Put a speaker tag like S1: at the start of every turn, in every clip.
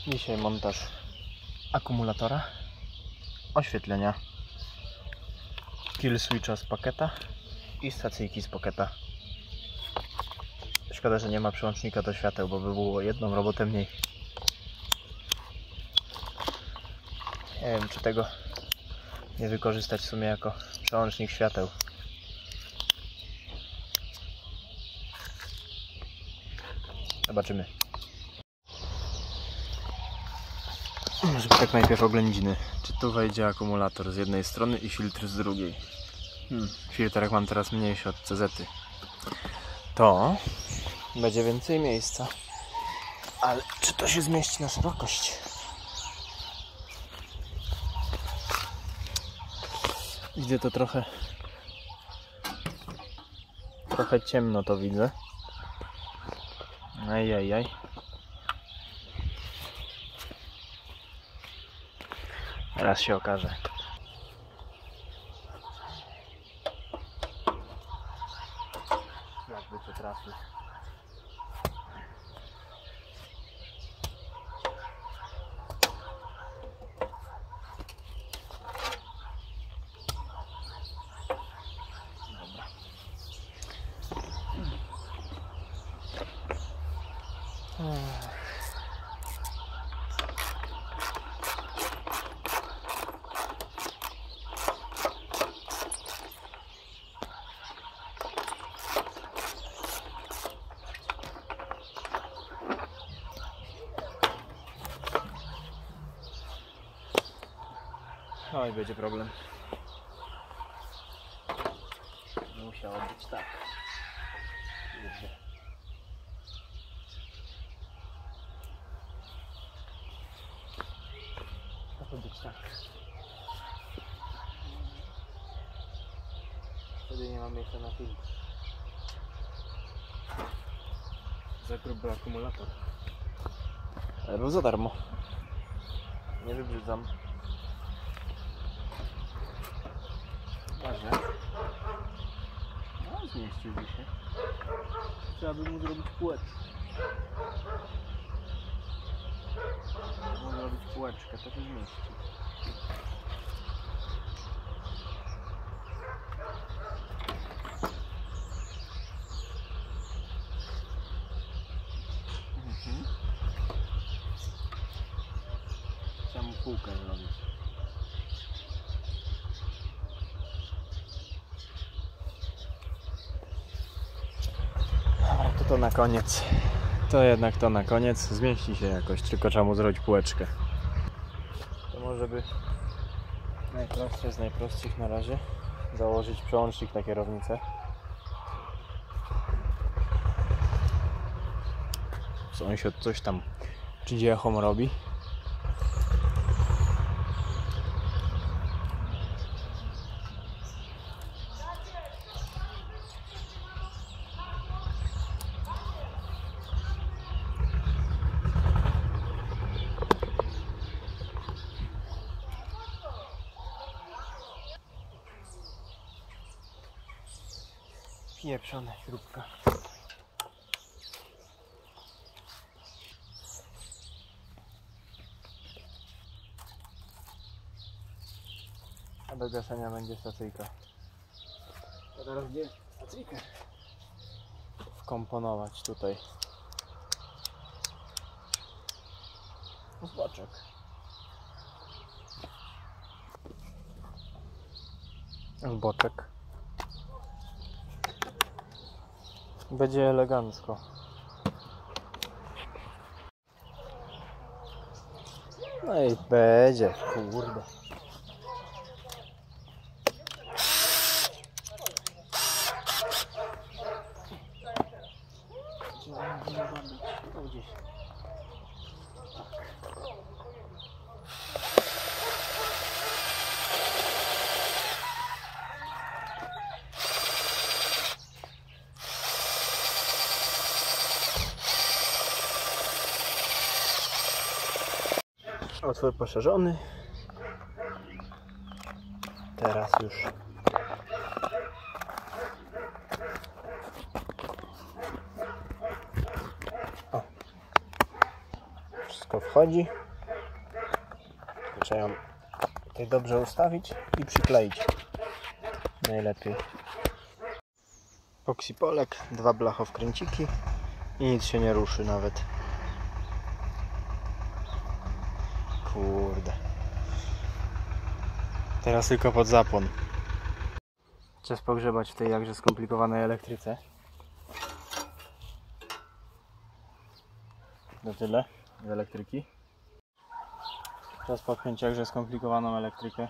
S1: Dzisiaj montaż akumulatora, oświetlenia, kill switcha z paketa i stacyjki z paketa. Szkoda, że nie ma przełącznika do świateł, bo by było jedną robotę mniej. Nie wiem, czy tego nie wykorzystać w sumie jako przełącznik świateł. Zobaczymy. Może tak najpierw oględziny. Czy tu wejdzie akumulator z jednej strony i filtr z drugiej? Filtrek mam teraz mniejszy od CZ-y. To będzie więcej miejsca. Ale czy to się zmieści na szerokość? Widzę to trochę ciemno to widzę. Ajajaj. Teraz się okaże. Jakby to trafił. Dobra. Oj, będzie problem. Musiało być tak. Musiało być tak. Wtedy nie mam miejsca na filtr. Za gruby akumulator. Ale był za darmo. Nie wybrzydzam. Ważne. No, zmieściłby się. Trzeba by mu zrobić półeczkę. Trzeba mu zrobić półeczkę, to się zmieści. Trzeba mu półkę zrobić. To na koniec. To jednak to na koniec. Zmieści się jakoś, tylko trzeba mu zrobić półeczkę. To może by najprostsze z najprostszych na razie założyć przełącznik na kierownicę. Sąsiad coś tam przydziechom robi. Pieprzona śrubka. A do gaszenia będzie stacyjka. A teraz gdzie stacyjkę wkomponować tutaj? Z boczek. Z boczek. Będzie elegancko. No i będzie, kurde. Gdzieś. Otwór poszerzony. Teraz już wchodzi. Trzeba ją tutaj dobrze ustawić i przykleić. Najlepiej. Oksipolek, 2 blachowkręciki i nic się nie ruszy nawet. Kurde. Teraz tylko pod zapłon. Czas pogrzebać w tej jakże skomplikowanej elektryce. To tyle z elektryki. Czas popchnąć jakże skomplikowaną elektrykę.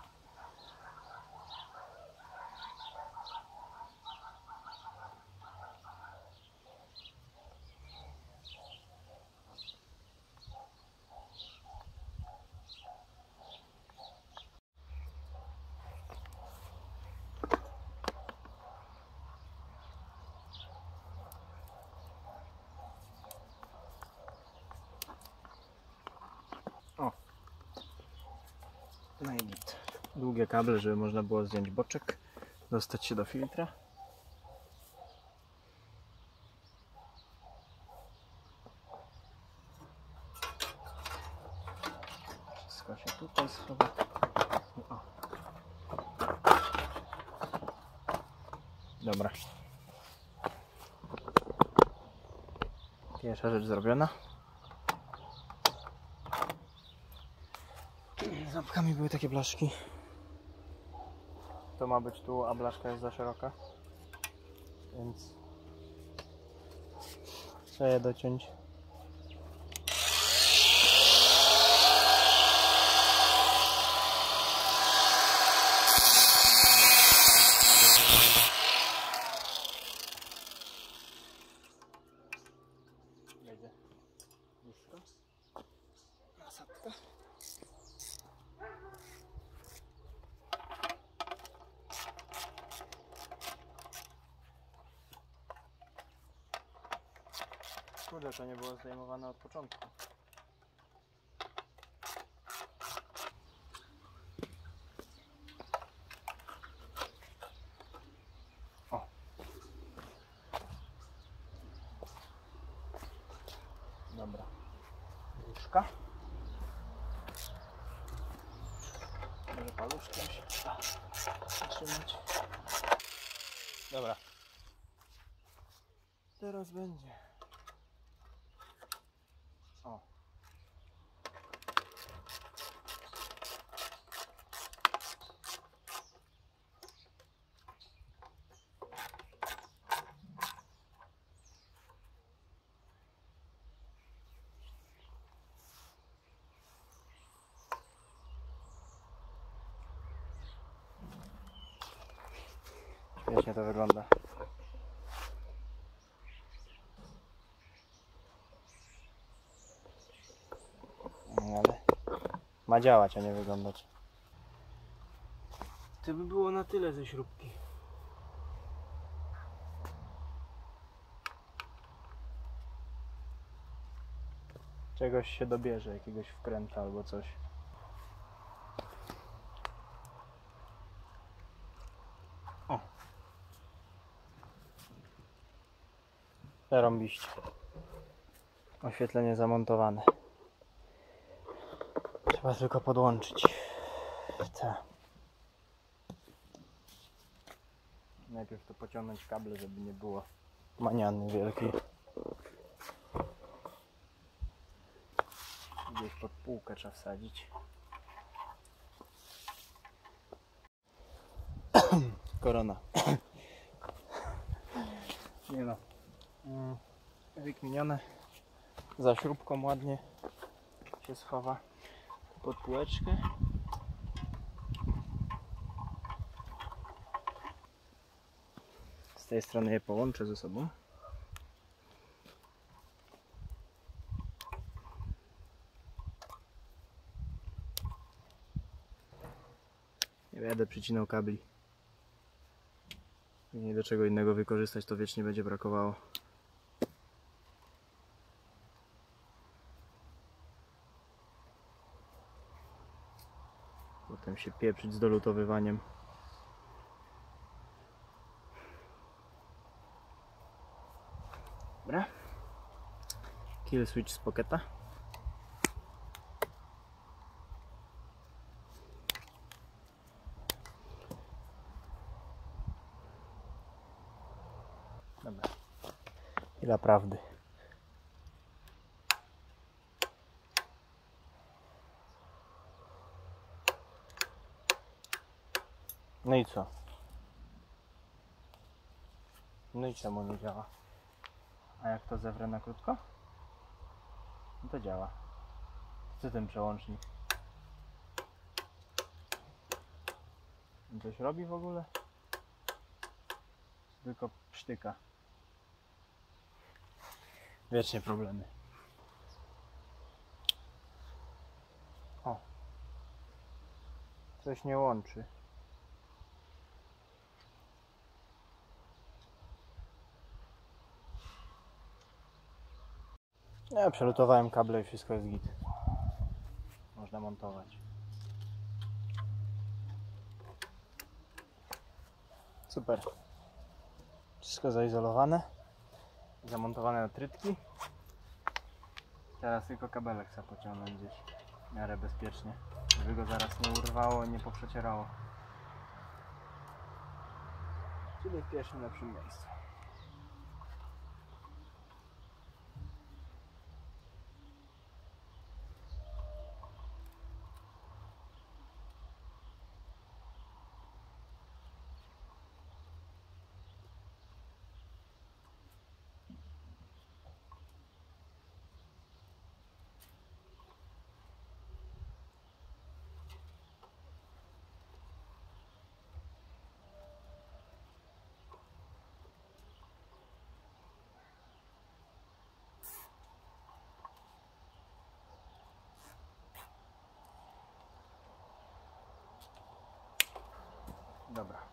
S1: O. No i git. Długie kable, żeby można było zdjąć boczek, dostać się do filtra. Wszystko się tutaj schowa. O. Dobra. Pierwsza rzecz zrobiona. Z lampkami były takie blaszki. To ma być tu, a blaszka jest za szeroka. Więc trzeba je dociąć. Będzie blisko. Nasadka. Kurde, to nie było zdejmowane od początku. O. Dobra. Różka. Może paluszkiem się trzymać. Dobra. Teraz będzie. O. Świetnie to wygląda. Ale ma działać, a nie wyglądać. To by było na tyle ze śrubki. Czegoś się dobierze, jakiegoś wkręta albo coś. O! Zarąbiście. Oświetlenie zamontowane. Trzeba tylko podłączyć. Najpierw to pociągnąć kable, żeby nie było maniany wielkiej. Gdzieś pod półkę trzeba wsadzić. Korona. Nie no. Wykminione. Za śrubką ładnie się schowa pod półeczkę. Z tej strony je połączę ze sobą. Nie będę przycinał kabli. Nie do czego innego wykorzystać, to wiecznie będzie brakowało. Potem się pieprzyć z dolutowywaniem. Dobra. Kill switch z Pocketa. Dobra. Chwila prawdy. No i co? No i czemu nie działa? A jak to zewrę na krótko? No to działa. Co ten przełącznik? On coś robi w ogóle? Tylko sztyka. Wiecznie problemy. O. Coś nie łączy. Ja przelutowałem kable i wszystko jest git. Można montować. Super. Wszystko zaizolowane. Zamontowane na trytki. Teraz tylko kabelek trzeba pociągnąć gdzieś w miarę bezpiecznie, żeby go zaraz nie urwało, nie poprzecierało. Czyli w pierwszym lepszym miejscu. Dobra.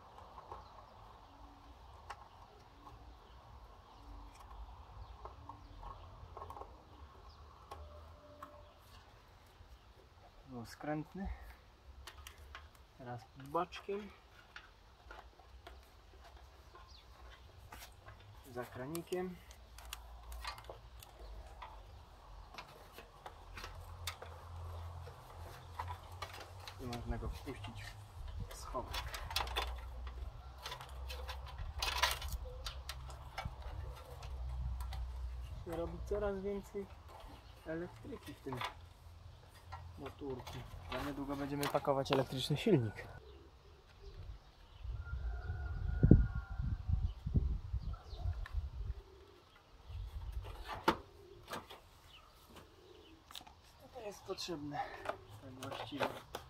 S1: Był skrętny. Teraz pod baczkiem. Za kranikiem. I można go wpuścić w schowek. Robi coraz więcej elektryki w tym motorku. Za niedługo będziemy pakować elektryczny silnik. To jest potrzebne tak właściwie,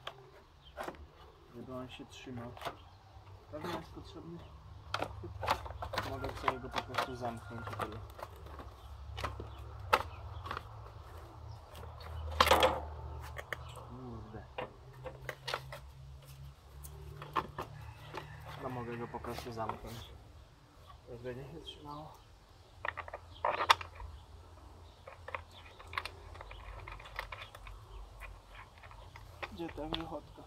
S1: żeby on się trzymał. Pewnie jest potrzebny. Mogę sobie go po prostu zamknąć i tyle. No mogę go po prostu zamknąć. Już będzie się trzymało. Gdzie ta wychodka?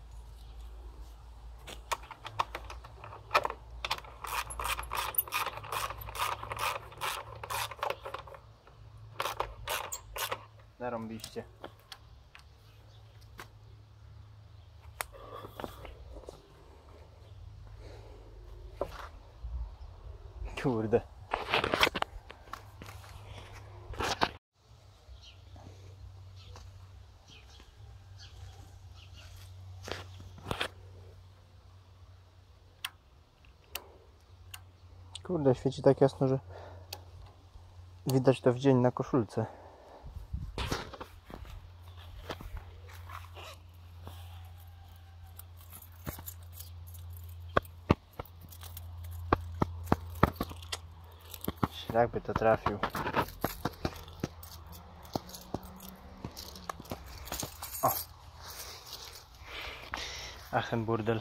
S1: Zarąbiście. Kurde. Kurde, świeci tak jasno, że widać to w dzień na koszulce. Jakby to trafił. O! Achen burdel.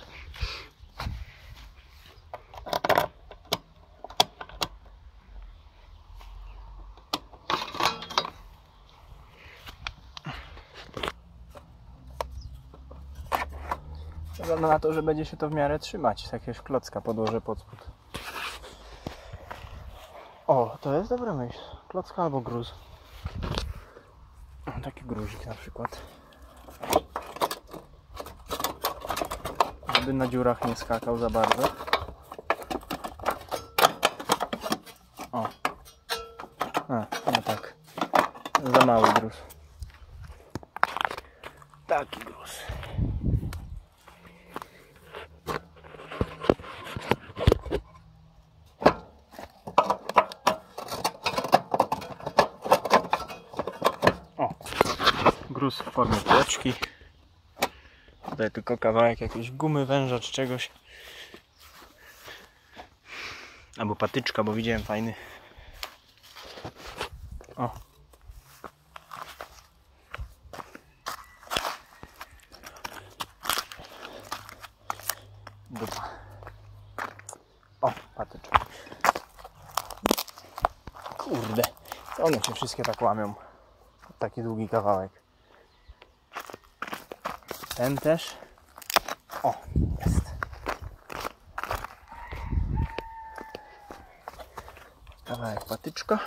S1: Wygląda na to, że będzie się to w miarę trzymać. Jakiegoś klocka podłożę pod spód. O, to jest dobra myśl. Klocka albo gruz. Taki gruzik na przykład. Żeby na dziurach nie skakał za bardzo. O. No tak. Za mały gruz. Taki gruz. O. Gruz w formie piłeczki. Tutaj tylko kawałek jakiejś gumy, węża czy czegoś. Albo patyczka, bo widziałem fajny. O. Dupa. O, patyczka. Kurde, one się wszystkie tak łamią. Taki długi kawałek. Ten też. O, jest. Kawałek patyczka.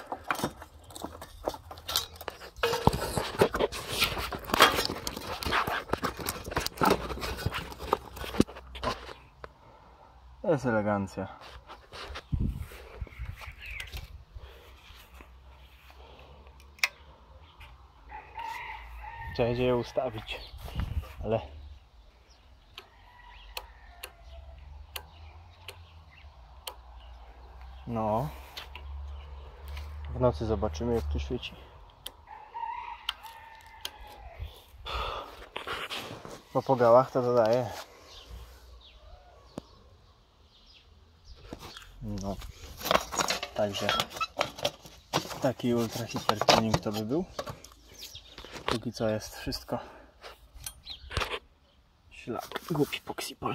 S1: To jest elegancja. Trzeba będzie je ustawić, ale no w nocy zobaczymy, jak tu świeci. Bo po gałach to dodaje. No, także taki ultra hiper tuning to by był. Póki co jest wszystko ślad. Głupi poksipol.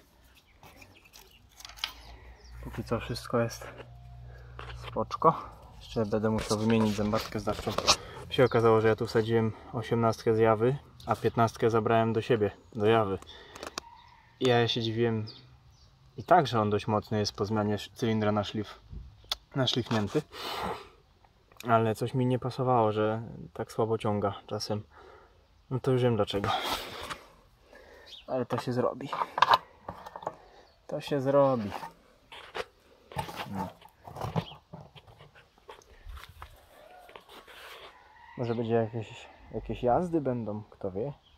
S1: Póki co wszystko jest spoczko. Jeszcze będę musiał wymienić zębatkę zdawczą. Się okazało, że ja tu wsadziłem 18 z jawy, a 15 zabrałem do siebie, do jawy. I ja się dziwiłem i tak, że on dość mocny jest po zmianie cylindra na szlifnięty. Ale coś mi nie pasowało, że tak słabo ciąga czasem. No to już wiem dlaczego. Ale to się zrobi. To się zrobi. No. Może będzie jakieś jazdy będą, kto wie.